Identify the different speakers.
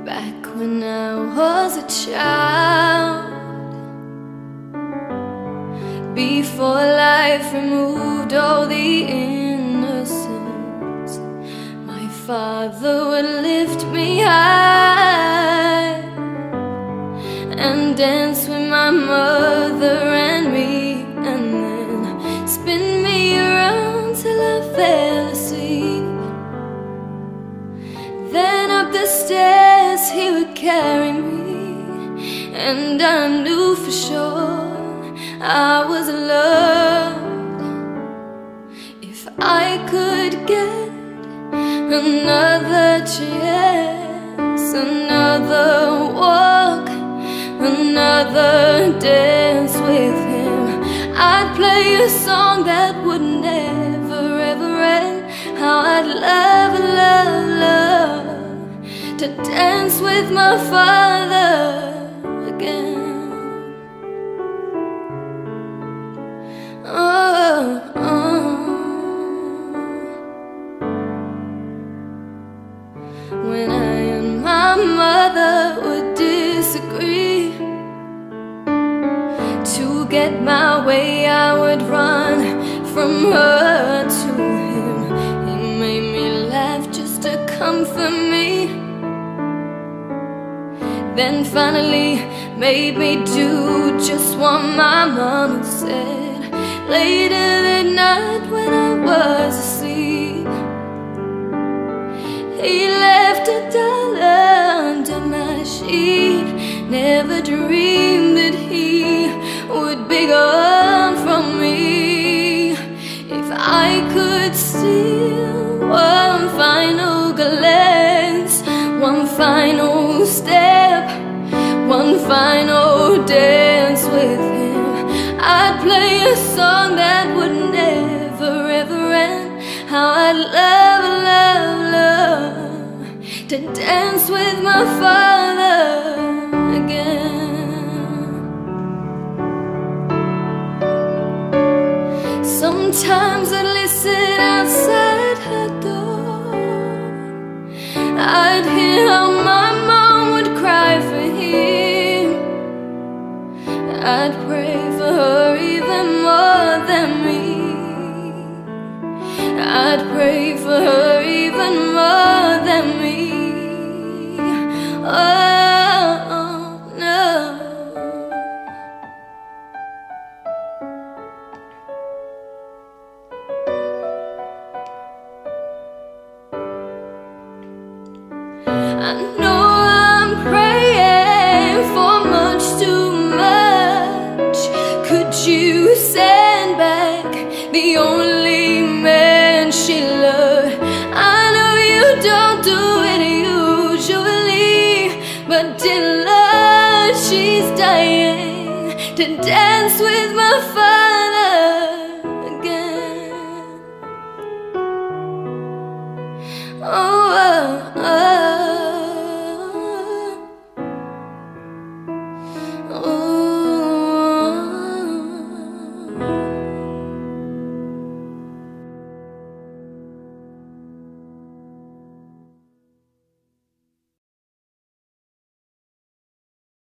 Speaker 1: Back when I was a child, before life removed all the innocence, my father would lift me high and dance with my mother and me, and then spin me around till I fell asleep. Then up the stairs he would carry me, and I knew for sure I was loved. If I could get another chance, another walk, another dance with him, I'd play a song that would never ever end. How I'd love, love, love to dance with my father again. Oh, oh. When I and my mother would disagree, to get my way I would run from her to him. He made me laugh just to comfort me, then finally made me do just what my mama said. Later that night when I was asleep, he left $1 under my sheet. Never dreamed that he would be gone from me. If I could steal one final glance, one final step, one final dance with him, I'd play a song that would never ever end. How I'd love, love, love to dance with my father again. Sometimes I'd listen outside her door. I'd hear how my mom would cry for him. I'd pray for her even more than me. I'd pray for her even more than me. Oh, no. I know I'm praying for much too much. Could you send back the only man she loved? I know you don't do it usually, but dear Lord, she's dying to dance with my father.